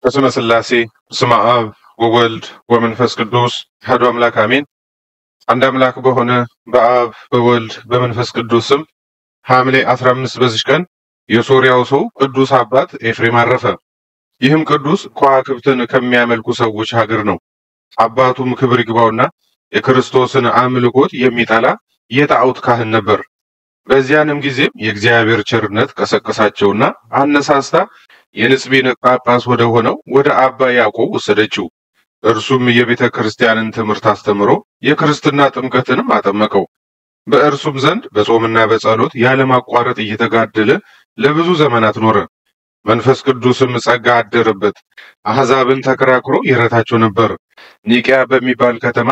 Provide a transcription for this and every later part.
በስመ ሥላሴ በስመ አብ ወወልድ ወመንፈስ ቅዱስ አሐዱ አምላክ አሜን። አንድ አምላክ በሆነ በአብ በወልድ በመንፈስ ቅዱስ ስም ሐምሌ 15 በዚህ ቀን የሶርያው ሰው ቅዱስ አባት ኤፍሬም አረፈ። ይህም ቅዱስ ከዋክብትን ከሚያመልኩ ሰዎች ሀገር ነው። አባቱም ክብር ይግባውና የክርስቶስን አምልኮት የሚጠላ የጣዖት ካህን ነበር። በዚያንም ጊዜም የእግዚአብሔር ቸርነት ቀሰቀሳቸውና አነሳስታ የንጽቢን ጳጳስ ወደ ሆነው ወደ አባ ያዕቆብ ወሰደችው። እርሱም የቤተ ክርስቲያንን ትምህርት አስተምሮ የክርስትና ጥምቀትንም አጠመቀው። በእርሱም ዘንድ በጾምና በጸሎት ያለማቋረጥ እየተጋደለ ለብዙ ዘመናት ኖረ። መንፈስ ቅዱስም ጸጋ አደረበት። አሕዛብን ተከራክሮ ይረታቸው ነበር። ኒቅያ በሚባል ከተማ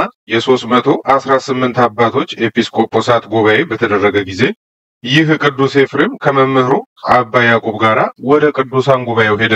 የ318 አባቶች ኤጲስቆጶሳት ጉባኤ በተደረገ ጊዜ ይህ ቅዱስ ኤፍሬም ከመምህሩ አባ ያዕቆብ ጋር ወደ ቅዱሳን ጉባኤው ሄደ።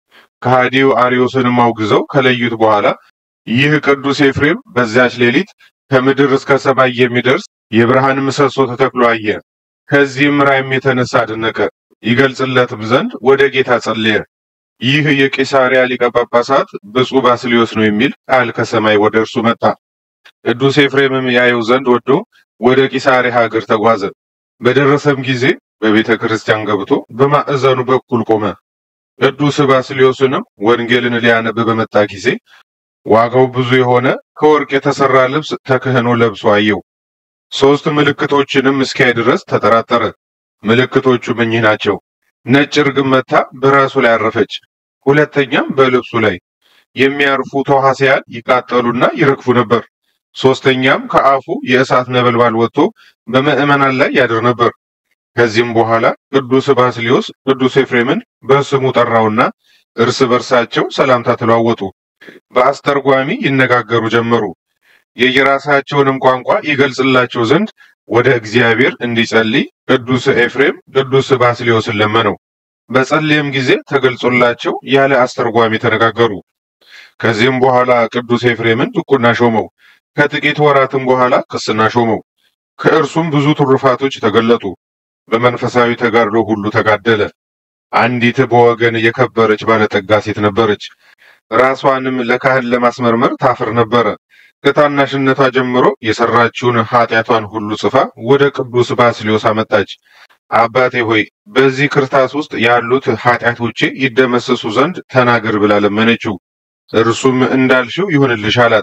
ከሃዲው አርዮስንም አውግዘው ከለዩት በኋላ ይህ ቅዱስ ኤፍሬም በዚያች ሌሊት ከምድር እስከ ሰማይ የሚደርስ የብርሃን ምሰሶ ተተክሎ አየ። ከዚህም ራእይም የተነሳ አደነቀ። ይገልጽለትም ዘንድ ወደ ጌታ ጸለየ። ይህ የቂሳሪያ ሊቀ ጳጳሳት ብፁዕ ባስልዮስ ነው የሚል ቃል ከሰማይ ወደ እርሱ መጣ። ቅዱስ ኤፍሬምም ያየው ዘንድ ወዶ ወደ ቂሳሪያ ሀገር ተጓዘ። በደረሰም ጊዜ በቤተ ክርስቲያን ገብቶ በማዕዘኑ በኩል ቆመ። ቅዱስ ባስልዮስንም ወንጌልን ሊያነብ በመጣ ጊዜ ዋጋው ብዙ የሆነ ከወርቅ የተሰራ ልብስ ተክህኖ ለብሶ አየው። 3 ምልክቶችንም እስኪያይ ድረስ ተጠራጠረ። ምልክቶቹም እኚህ ናቸው። ነጭ ርግብ መታ በራሱ ላይ አረፈች። ሁለተኛም በልብሱ ላይ የሚያርፉ ተዋሲያን ይቃጠሉና ይረግፉ ነበር። ሶስተኛም ከአፉ የእሳት ነበልባል ወጥቶ በምዕመናን ላይ ያድር ነበር። ከዚህም በኋላ ቅዱስ ባስልዮስ ቅዱስ ኤፍሬምን በስሙ ጠራውና እርስ በርሳቸው ሰላምታ ተለዋወጡ። በአስተርጓሚ ይነጋገሩ ጀመሩ። የየራሳቸውንም ቋንቋ ይገልጽላቸው ዘንድ ወደ እግዚአብሔር እንዲጸልይ ቅዱስ ኤፍሬም ቅዱስ ባስልዮስን ለመነው። በጸለየም ጊዜ ተገልጾላቸው ያለ አስተርጓሚ ተነጋገሩ። ከዚህም በኋላ ቅዱስ ኤፍሬምን ድቁና ሾመው። ከጥቂት ወራትም በኋላ ቅስና ሾመው። ከእርሱም ብዙ ትሩፋቶች ተገለጡ። በመንፈሳዊ ተጋድሎ ሁሉ ተጋደለ። አንዲት በወገን የከበረች ባለጠጋ ሴት ነበረች። ራሷንም ለካህን ለማስመርመር ታፍር ነበረ። ከታናሽነቷ ጀምሮ የሰራችውን ኃጢአቷን ሁሉ ጽፋ ወደ ቅዱስ ባስልዮስ አመጣች። አባቴ ሆይ በዚህ ክርታስ ውስጥ ያሉት ኃጢአቶቼ ይደመሰሱ ዘንድ ተናገር ብላ ለመነችው። እርሱም እንዳልሽው ይሁንልሽ አላት።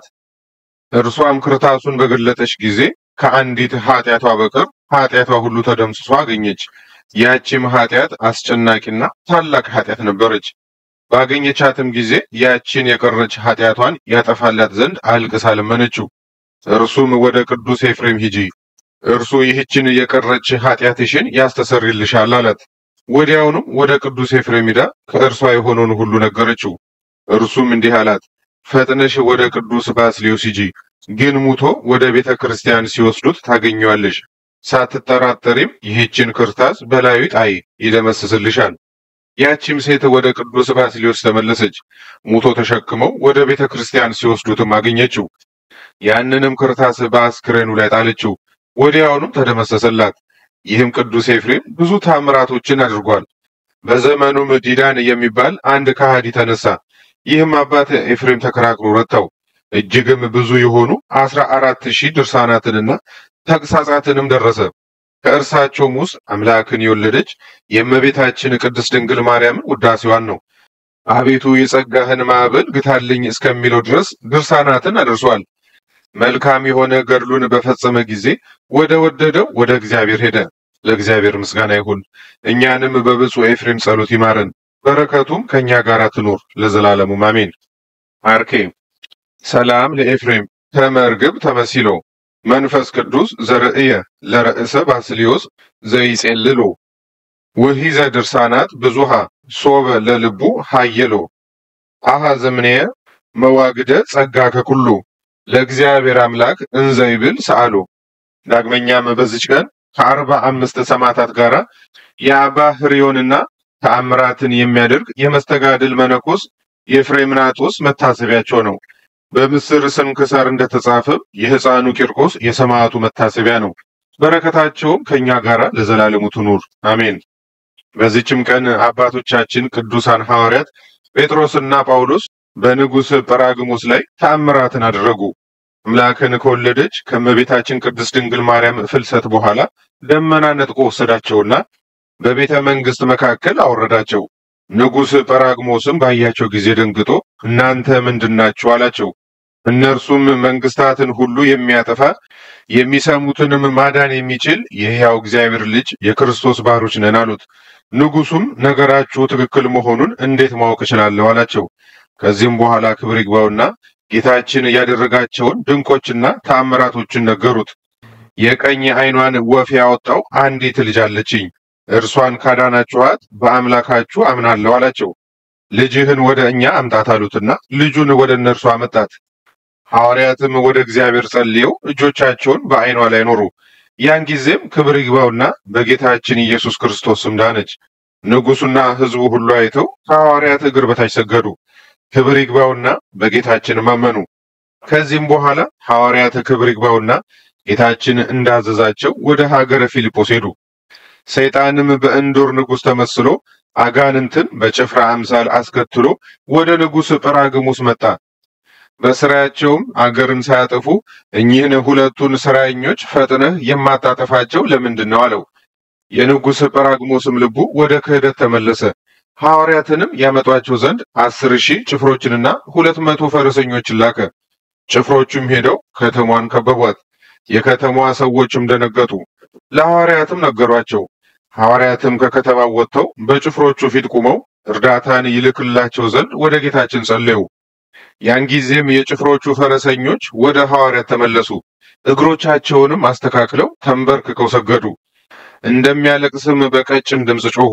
እርሷም ክርታሱን በገለጠች ጊዜ ከአንዲት ኃጢአቷ በቀር ኃጢአቷ ሁሉ ተደምስሶ አገኘች። ያቺም ኃጢአት አስጨናቂና ታላቅ ኃጢአት ነበረች። ባገኘቻትም ጊዜ ያቺን የቀረች ኃጢአቷን ያጠፋላት ዘንድ አልቅሳ ለመነችው። እርሱም ወደ ቅዱስ ኤፍሬም ሂጂ፣ እርሱ ይህችን የቀረች ኃጢአትሽን ያስተሰርይልሻል አላት። ወዲያውኑም ወደ ቅዱስ ኤፍሬም ሄዳ ከእርሷ የሆነውን ሁሉ ነገረችው። እርሱም እንዲህ አላት፣ ፈጥነሽ ወደ ቅዱስ ባስልዮስ ሂጂ፣ ግን ሙቶ ወደ ቤተ ክርስቲያን ሲወስዱት ታገኘዋለሽ። ሳትጠራጠሪም ይህችን ክርታስ በላዩ ጣይ፣ ይደመስስልሻል። ያቺም ሴት ወደ ቅዱስ ባስልዮስ ተመለሰች። ሙቶ ተሸክመው ወደ ቤተ ክርስቲያን ሲወስዱትም አገኘችው። ያንንም ክርታስ በአስክሬኑ ላይ ጣለችው። ወዲያውኑም ተደመሰሰላት። ይህም ቅዱስ ኤፍሬም ብዙ ታምራቶችን አድርጓል። በዘመኑም ዲዳን የሚባል አንድ ከሃዲ ተነሳ። ይህም አባት ኤፍሬም ተከራክሮ ረታው። እጅግም ብዙ የሆኑ 14,000 ድርሳናትንና ተግሳጻትንም ደረሰ። ከእርሳቸውም ውስጥ አምላክን የወለደች የእመቤታችን ቅድስት ድንግል ማርያምን ውዳሴዋን ነው። አቤቱ የጸጋህን ማዕበል ግታልኝ እስከሚለው ድረስ ድርሳናትን አድርሷል። መልካም የሆነ ገድሉን በፈጸመ ጊዜ ወደ ወደደው ወደ እግዚአብሔር ሄደ። ለእግዚአብሔር ምስጋና ይሁን። እኛንም በብፁዕ ኤፍሬም ጸሎት ይማረን፣ በረከቱም ከኛ ጋር ትኖር ለዘላለሙ አሜን። አርኬ ሰላም ለኤፍሬም ተመርግብ ተመሲሎ መንፈስ ቅዱስ ዘርእየ ለርእሰ ባስልዮስ ዘይጼልሎ ወሂዘ ድርሳናት ብዙሃ ሶበ ለልቡ ሃየሎ አሃ ዘምኔየ መዋግደ ጸጋ ከኩሉ ለእግዚአብሔር አምላክ እንዘይብል ሰአሎ። ዳግመኛም በዚች ቀን ከ45 ሰማዕታት ጋራ የአባ ሕርዮንና ተአምራትን የሚያደርግ የመስተጋድል መነኮስ የፍሬምናጦስ መታሰቢያቸው ነው። በምስር ስንክሳር እንደተጻፈ የሕፃኑ ቂርቆስ የሰማዕቱ መታሰቢያ ነው። በረከታቸውም ከኛ ጋር ለዘላለሙ ትኑር አሜን። በዚህችም ቀን አባቶቻችን ቅዱሳን ሐዋርያት ጴጥሮስና ጳውሎስ በንጉሥ ጰራግሞስ ላይ ተአምራትን አደረጉ። አምላክን ከወለደች ከእመቤታችን ቅድስት ድንግል ማርያም ፍልሰት በኋላ ደመና ነጥቆ ወሰዳቸውና በቤተ መንግሥት መካከል አወረዳቸው። ንጉሥ ጰራግሞስም ባያቸው ጊዜ ደንግጦ እናንተ ምንድናችሁ አላቸው። እነርሱም መንግስታትን ሁሉ የሚያጠፋ የሚሰሙትንም ማዳን የሚችል የሕያው እግዚአብሔር ልጅ የክርስቶስ ባሮች ነን አሉት። ንጉሡም ነገራችሁ ትክክል መሆኑን እንዴት ማወቅ እችላለሁ አላቸው። ከዚህም በኋላ ክብር ይግባውና ጌታችን ያደረጋቸውን ድንቆችና ተአምራቶችን ነገሩት። የቀኝ ዓይኗን ወፍ ያወጣው አንዲት ልጅ አለችኝ፣ እርሷን ካዳናችኋት በአምላካችሁ አምናለሁ አላቸው። ልጅህን ወደ እኛ አምጣት አሉትና ልጁን ወደ እነርሱ አመጣት። ሐዋርያትም ወደ እግዚአብሔር ጸልየው እጆቻቸውን በዓይኗ ላይ ኖሩ። ያን ጊዜም ክብር ይግባውና በጌታችን ኢየሱስ ክርስቶስ ስም ዳነች። ንጉሡና ሕዝቡ ሁሉ አይተው ከሐዋርያት እግር በታች ሰገዱ። ክብር ይግባውና በጌታችን አመኑ። ከዚህም በኋላ ሐዋርያት ክብር ይግባውና ጌታችን እንዳዘዛቸው ወደ ሀገረ ፊልጶስ ሄዱ። ሰይጣንም በእንዶር ንጉሥ ተመስሎ አጋንንትን በጭፍራ አምሳል አስከትሎ ወደ ንጉሥ ጰራግሞስ መጣ። በስራያቸውም አገርን ሳያጠፉ እኚህን ሁለቱን ስራኞች ፈጥነህ የማታጠፋቸው ለምንድን ነው አለው። የንጉሥ ጰራግሞስም ልቡ ወደ ክህደት ተመለሰ። ሐዋርያትንም ያመጧቸው ዘንድ 10,000 ጭፍሮችንና 200 ፈረሰኞችን ላከ። ጭፍሮቹም ሄደው ከተማዋን ከበቧት። የከተማዋ ሰዎችም ደነገጡ፣ ለሐዋርያትም ነገሯቸው። ሐዋርያትም ከከተማው ወጥተው በጭፍሮቹ ፊት ቆመው እርዳታን ይልክላቸው ዘንድ ወደ ጌታችን ጸለዩ። ያን ጊዜም የጭፍሮቹ ፈረሰኞች ወደ ሐዋርያት ተመለሱ። እግሮቻቸውንም አስተካክለው ተንበርክከው ሰገዱ። እንደሚያለቅስም በቀጭን ድምፅ ጮኹ።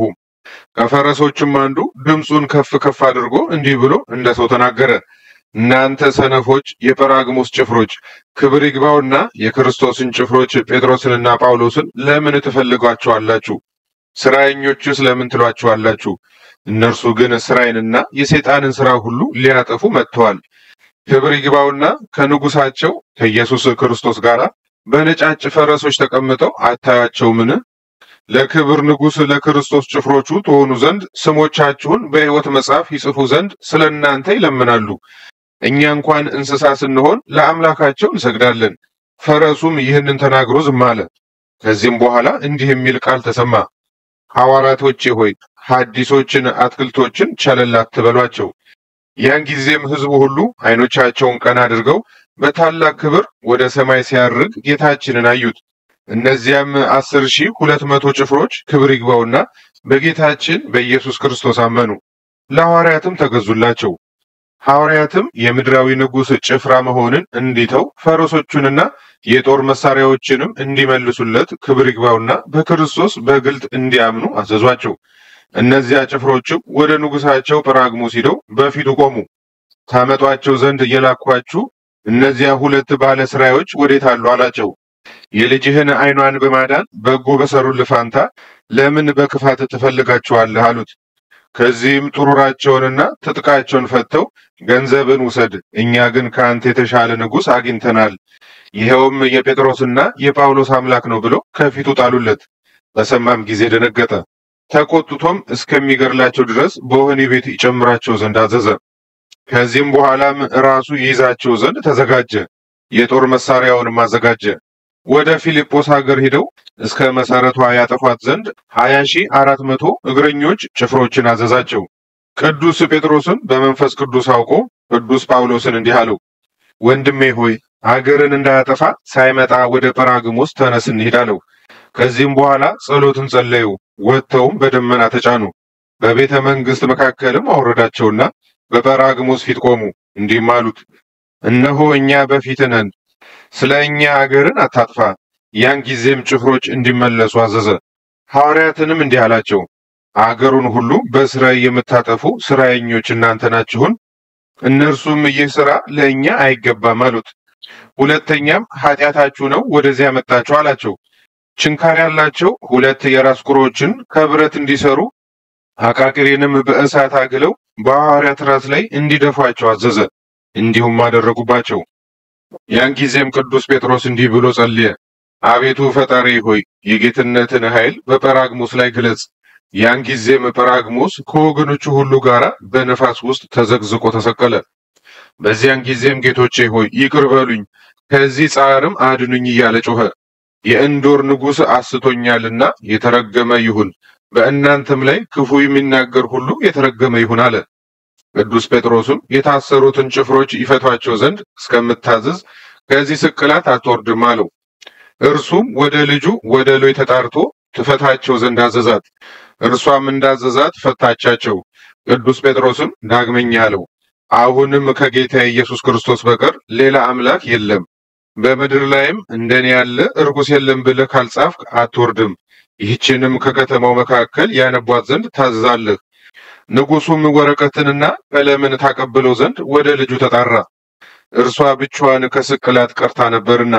ከፈረሶችም አንዱ ድምፁን ከፍ ከፍ አድርጎ እንዲህ ብሎ እንደ ሰው ተናገረ። እናንተ ሰነፎች የጰራግሞስ ጭፍሮች፣ ክብር ይግባውና የክርስቶስን ጭፍሮች ጴጥሮስንና ጳውሎስን ለምን ትፈልጓቸዋላችሁ? ስራየኞችስ ለምን ትሏቸዋላችሁ? እነርሱ ግን ስራዬንና የሰይጣንን ስራ ሁሉ ሊያጠፉ መጥተዋል። ክብር ይግባውና ከንጉሳቸው ከኢየሱስ ክርስቶስ ጋር በነጫጭ ፈረሶች ተቀምጠው አታያቸውምን? ለክብር ንጉሥ ለክርስቶስ ጭፍሮቹ ትሆኑ ዘንድ ስሞቻችሁን በሕይወት መጽሐፍ ይጽፉ ዘንድ ስለ እናንተ ይለምናሉ። እኛ እንኳን እንስሳ ስንሆን ለአምላካቸው እንሰግዳለን። ፈረሱም ይህንን ተናግሮ ዝም አለ። ከዚህም በኋላ እንዲህ የሚል ቃል ተሰማ። ሐዋርያቶቼ ሆይ ሐዲሶችን አትክልቶችን ቸለል አትበሏቸው። ያን ጊዜም ሕዝቡ ሁሉ ዓይኖቻቸውን ቀና አድርገው በታላቅ ክብር ወደ ሰማይ ሲያርግ ጌታችንን አዩት። እነዚያም 10,200 ጭፍሮች ክብር ይግባውና በጌታችን በኢየሱስ ክርስቶስ አመኑ። ለሐዋርያትም ተገዙላቸው። ሐዋርያትም የምድራዊ ንጉሥ ጭፍራ መሆንን እንዲተው ፈረሶቹንና የጦር መሳሪያዎችንም እንዲመልሱለት ክብር ይግባውና በክርስቶስ በግልጥ እንዲያምኑ አዘዟቸው። እነዚያ ጭፍሮችም ወደ ንጉሳቸው ጰራግሞስ ሂደው በፊቱ ቆሙ። ታመጧቸው ዘንድ የላኳችሁ እነዚያ ሁለት ባለ ስራዮች ወዴት አሉ አላቸው። የልጅህን ዓይኗን በማዳን በጎ በሰሩልህ ፋንታ ለምን በክፋት ትፈልጋቸዋለህ አሉት። ከዚህም ጥሩራቸውንና ትጥቃቸውን ፈተው ገንዘብን ውሰድ፣ እኛ ግን ከአንተ የተሻለ ንጉሥ አግኝተናል፣ ይኸውም የጴጥሮስና የጳውሎስ አምላክ ነው ብለው ከፊቱ ጣሉለት። በሰማም ጊዜ ደነገጠ። ተቆጥቶም እስከሚገድላቸው ድረስ በወህኒ ቤት ይጨምራቸው ዘንድ አዘዘ። ከዚህም በኋላም ራሱ ይይዛቸው ዘንድ ተዘጋጀ። የጦር መሳሪያውንም አዘጋጀ። ወደ ፊልጶስ ሀገር ሄደው እስከ መሰረቷ ያጠፏት ዘንድ 20,400 እግረኞች ጭፍሮችን አዘዛቸው። ቅዱስ ጴጥሮስን በመንፈስ ቅዱስ አውቆ ቅዱስ ጳውሎስን እንዲህ አለው፣ ወንድሜ ሆይ ሀገርን እንዳያጠፋ ሳይመጣ ወደ ጰራግሞስ ተነስ እንሂድ አለው። ከዚህም በኋላ ጸሎትን ጸለዩ። ወጥተውም በደመና ተጫኑ። በቤተ መንግሥት መካከልም አወረዳቸውና በጰራግሞስ ፊት ቆሙ። እንዲህም አሉት፣ እነሆ እኛ በፊት ነን፣ ስለ እኛ አገርን አታጥፋ። ያን ጊዜም ጭፍሮች እንዲመለሱ አዘዘ። ሐዋርያትንም እንዲህ አላቸው፣ አገሩን ሁሉ በስራይ የምታጠፉ ስራየኞች እናንተ ናችሁን? እነርሱም ይህ ሥራ ለእኛ አይገባም አሉት። ሁለተኛም ኃጢአታችሁ ነው ወደዚያ መጣችሁ አላቸው። ችንካር ያላቸው 2 የራስ ቁሮችን ከብረት እንዲሰሩ አቃቂሬንም በእሳት አግለው በሐዋርያት ራስ ላይ እንዲደፏቸው አዘዘ። እንዲሁም አደረጉባቸው። ያን ጊዜም ቅዱስ ጴጥሮስ እንዲህ ብሎ ጸልየ፣ አቤቱ ፈጣሪ ሆይ የጌትነትን ኃይል በጰራግሞስ ላይ ግለጽ፣ ያን ጊዜም ጰራግሞስ ከወገኖቹ ሁሉ ጋር በነፋስ ውስጥ ተዘግዝቆ ተሰቀለ። በዚያን ጊዜም ጌቶቼ ሆይ ይቅር በሉኝ፣ ከዚህ ጻርም አድኑኝ እያለ ጮኸ። የእንዶር ንጉሥ አስቶኛልና የተረገመ ይሁን፣ በእናንተም ላይ ክፉ የሚናገር ሁሉ የተረገመ ይሁን አለ። ቅዱስ ጴጥሮስም የታሰሩትን ጭፍሮች ይፈቷቸው ዘንድ እስከምታዘዝ ከዚህ ስቅላት አትወርድም አለው። እርሱም ወደ ልጁ ወደ ሎይ ተጣርቶ ትፈታቸው ዘንድ አዘዛት። እርሷም እንዳዘዛት ፈታቻቸው። ቅዱስ ጴጥሮስም ዳግመኛ አለው፣ አሁንም ከጌታ ኢየሱስ ክርስቶስ በቀር ሌላ አምላክ የለም፣ በምድር ላይም እንደኔ ያለ እርኩስ የለም ብለህ ካልጻፍክ አትወርድም። ይህችንም ከከተማው መካከል ያነቧት ዘንድ ታዛለህ። ንጉሡም ወረቀትንና ቀለምን ታቀብለው ዘንድ ወደ ልጁ ተጣራ። እርሷ ብቻዋን ከስቅላት ቀርታ ነበርና፣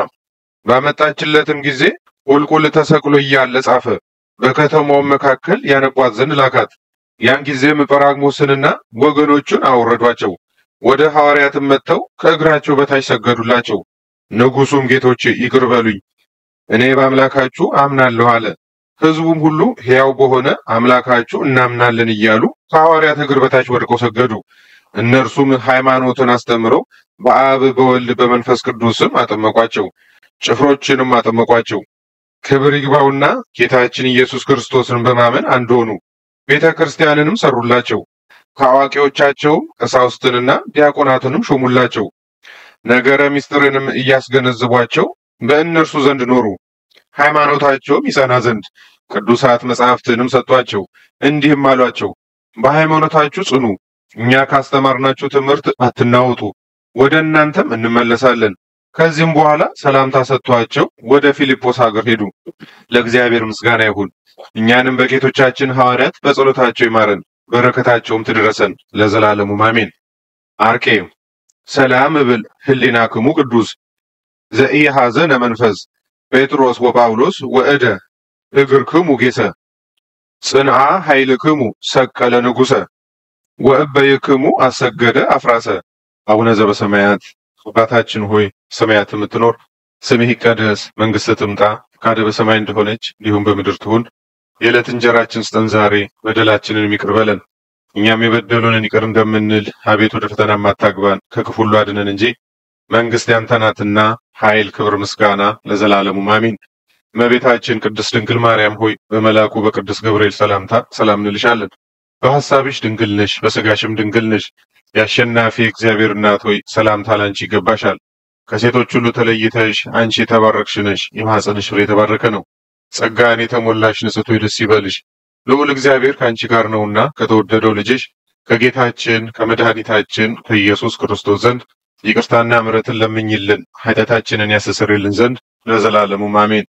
ባመጣችለትም ጊዜ ቁልቁል ተሰቅሎ እያለ ጻፈ። በከተማውም መካከል ያነቧት ዘንድ ላካት። ያን ጊዜም ጰራግሞስንና ወገኖቹን አወረዷቸው። ወደ ሐዋርያትም መጥተው ከእግራቸው በታች ሰገዱላቸው። ንጉሡም ጌቶቼ ይቅር በሉኝ፣ እኔ በአምላካችሁ አምናለሁ አለ። ሕዝቡም ሁሉ ሕያው በሆነ አምላካችሁ እናምናለን እያሉ ከሐዋርያት እግር በታች ወድቀው ሰገዱ። እነርሱም ሃይማኖትን አስተምረው በአብ በወልድ በመንፈስ ቅዱስም አጠመቋቸው። ጭፍሮችንም አጠመቋቸው። ክብር ይግባውና ጌታችን ኢየሱስ ክርስቶስን በማመን አንድ ሆኑ። ቤተ ክርስቲያንንም ሰሩላቸው። ከአዋቂዎቻቸውም ቀሳውስትንና ዲያቆናትንም ሾሙላቸው። ነገረ ምስጢርንም እያስገነዝቧቸው በእነርሱ ዘንድ ኖሩ። ሃይማኖታቸውም ይጸና ዘንድ ቅዱሳት መጻሕፍትንም ሰጧቸው። እንዲህም አሏቸው፣ በሃይማኖታችሁ ጽኑ፣ እኛ ካስተማርናችሁ ትምህርት አትናወጡ፣ ወደ እናንተም እንመለሳለን። ከዚህም በኋላ ሰላምታ ሰጥቷቸው ወደ ፊልጶስ ሀገር ሄዱ። ለእግዚአብሔር ምስጋና ይሁን። እኛንም በጌቶቻችን ሐዋርያት በጸሎታቸው ይማረን፣ በረከታቸውም ትድረሰን ለዘላለሙ አሜን። አርቄ ሰላም እብል ህሊናክሙ ቅዱስ ዘኢሐዘነ መንፈስ ጴጥሮስ ወጳውሎስ ወእደ እግርክሙ ጌሰ ጽንዓ ኃይልክሙ ሰቀለ ንጉሰ ወእበይክሙ አሰገደ አፍራሰ። አቡነ ዘበሰማያት አባታችን ሆይ ሰማያት የምትኖር ስምህ ይቀደስ፣ መንግሥትህ ትምጣ፣ ፈቃድህ በሰማይ እንደሆነች እንዲሁም በምድር ትሁን። የዕለት እንጀራችንን ስጠን ዛሬ፣ በደላችንን ይቅር በለን እኛም የበደሉንን ይቅር እንደምንል፣ አቤት ወደ ፈተና አታግባን ከክፉ ሁሉ አድነን እንጂ መንግሥት ያንተ ናትና ኃይል፣ ክብር፣ ምስጋና ለዘላለሙ አሜን። እመቤታችን ቅድስት ድንግል ማርያም ሆይ በመልአኩ በቅዱስ ገብርኤል ሰላምታ ሰላም እንልሻለን። በሐሳብሽ ድንግል ነሽ፣ በሥጋሽም ድንግል ነሽ። የአሸናፊ እግዚአብሔር እናት ሆይ ሰላምታ ላንቺ ይገባሻል። ከሴቶች ሁሉ ተለይተሽ አንቺ የተባረክሽ ነሽ፣ የማኅፀንሽ ፍሬ የተባረከ ነው። ጸጋን የተሞላሽ ንጽሕት ሆይ ደስ ይበልሽ፣ ልዑል እግዚአብሔር ከአንቺ ጋር ነውና ከተወደደው ልጅሽ ከጌታችን ከመድኃኒታችን ከኢየሱስ ክርስቶስ ዘንድ ይቅርታና ምሕረትን ለምኝልን ኃጢአታችንን ያስተሰርይልን ዘንድ ለዘላለሙ አሜን።